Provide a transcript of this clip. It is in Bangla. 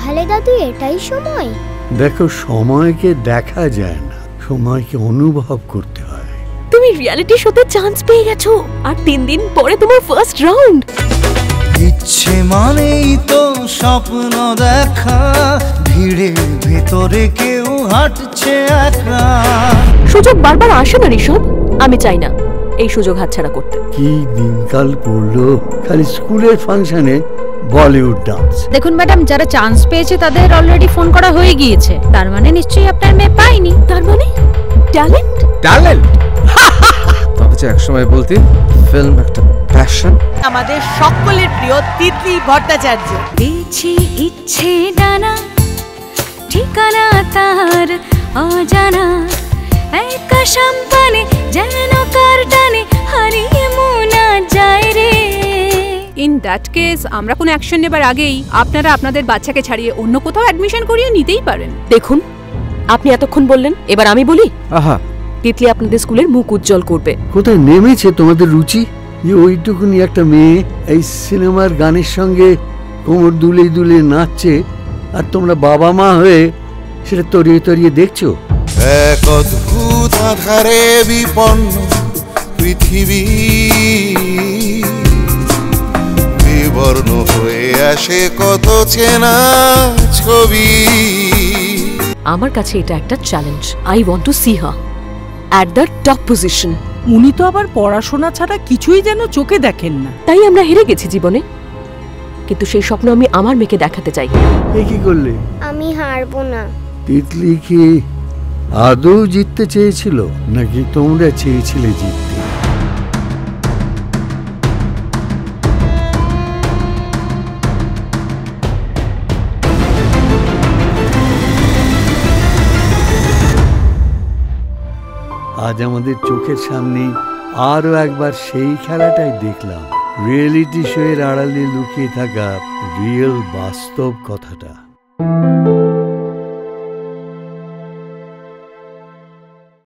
তাহলে দাদু এটাই সময়? দেখো, সময়কে দেখা যায় না, সময়কে অনুভব করতে হয়। তুমি রিয়েলিটি শোতে চান্স পেয়ে গেছো, আর 3 দিন পরে তোমার ফার্স্ট রাউন্ড। ইচ্ছে মানেই তো স্বপ্ন দেখা, ভিড়ের ভেতরে কেউ হাঁটছে একা। সুযোগ বারবার আসে না ঋষভ, আমি চাই না এই সুযোগ হাতছাড়া করতে। কি দিনকাল পড়লো, খালি স্কুলের ফাংশনে বলিউড ডান্স। দেখুন ম্যাডাম, যারা চান্স পেয়েছে তাদের অলরেডি ফোন করা হয়ে গিয়েছে, তার মানে নিশ্চয়ই আপনার মেয়ে পায়নি। তার মানে ট্যালেন্ট? ট্যালেন্ট তবে যে একসময় বলতি ফিল্ম একটা প্যাশন। আমাদের সকলের প্রিয় তিতলি ভট্টাচার্য। পেয়েছি ইচ্ছে ডানা, ঠিকানা তার অজানা, একা সম্পানে যেন কার টানে হারিয়ে মোনা যায় রে। ইন দ্যাট কেস আমরা কোনো অ্যাকশন নেবার আগেই আপনারা আপনাদের বাচ্চাকে ছাড়িয়ে অন্য কোথাও অ্যাডমিশন করিয়ে নিতেই পারেন। দেখুন, আপনি এতক্ষণ বললেন, এবার আমি বলি। আহা, তিতলি আপনাদের স্কুলের মুখ উজ্জ্বল করবে। কোথায় নেমেছে তোমাদের রুচি যে ওইটুকুনি একটা মেয়ে এই সিনেমার গানের সঙ্গে কোমর দুলে দুলে নাচছে, আর তোমরা বাবা মা হয়ে সেটা তরিয়ে তরিয়ে দেখছো? এক অদ্ভুত আধারে বিপন্ন পৃথিবী, বিবর্ণ হয়ে আসে কত চেনা ছবি। আমার কাছে এটা একটা challenge. I want to see her at the top position. উনি তো আবার পড়াশোনা ছাড়া কিছুই যেন চোখে দেখেন না। তাই আমরা হেরে গেছি জীবনে, কিন্তু সেই স্বপ্ন আমি আমার মেয়েকে দেখাতে চাই। এ কি করলে? আমি হারবো না। তিতলি কি আদৌ জিততে চেয়েছিল, নাকি তোমরা চেয়েছিলে জিততে? আজ আমাদের চোখের সামনে আরো একবার সেই খেলাটাই দেখলাম, রিয়েলিটি শো এর আড়ালে লুকিয়ে থাকা রিয়েল বাস্তব কথাটা।